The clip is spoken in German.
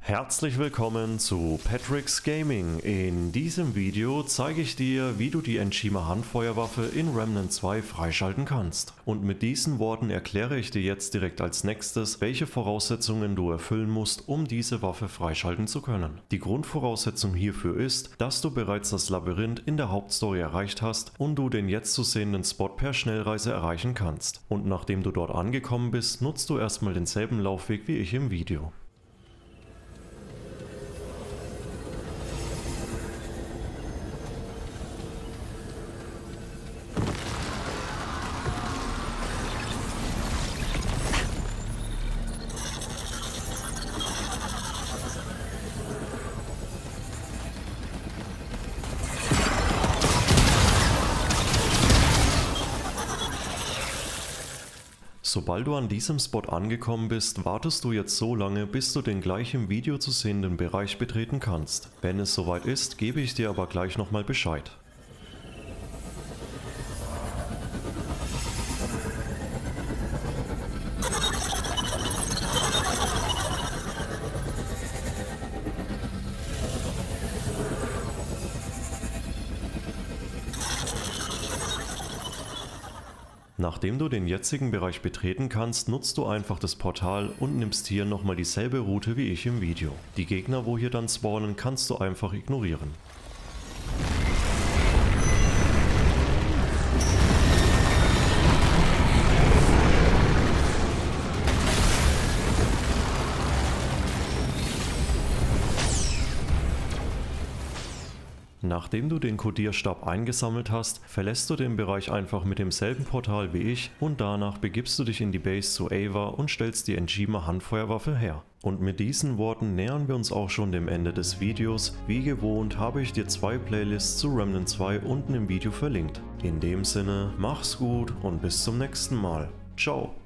Herzlich willkommen zu Patrick's Gaming. In diesem Video zeige ich dir, wie du die Enshima Handfeuerwaffe in Remnant 2 freischalten kannst. Und mit diesen Worten erkläre ich dir jetzt direkt als nächstes, welche Voraussetzungen du erfüllen musst, um diese Waffe freischalten zu können. Die Grundvoraussetzung hierfür ist, dass du bereits das Labyrinth in der Hauptstory erreicht hast und du den jetzt zu sehenden Spot per Schnellreise erreichen kannst. Und nachdem du dort angekommen bist, nutzt du erstmal denselben Laufweg wie ich im Video. Sobald du an diesem Spot angekommen bist, wartest du jetzt so lange, bis du den gleich im Video zu sehenden Bereich betreten kannst. Wenn es soweit ist, gebe ich dir aber gleich nochmal Bescheid. Nachdem du den jetzigen Bereich betreten kannst, nutzt du einfach das Portal und nimmst hier nochmal dieselbe Route wie ich im Video. Die Gegner, wo hier dann spawnen, kannst du einfach ignorieren. Nachdem du den Kodierstab eingesammelt hast, verlässt du den Bereich einfach mit demselben Portal wie ich und danach begibst du dich in die Base zu Ava und stellst die Enshima Handfeuerwaffe her. Und mit diesen Worten nähern wir uns auch schon dem Ende des Videos. Wie gewohnt habe ich dir zwei Playlists zu Remnant 2 unten im Video verlinkt. In dem Sinne, mach's gut und bis zum nächsten Mal. Ciao!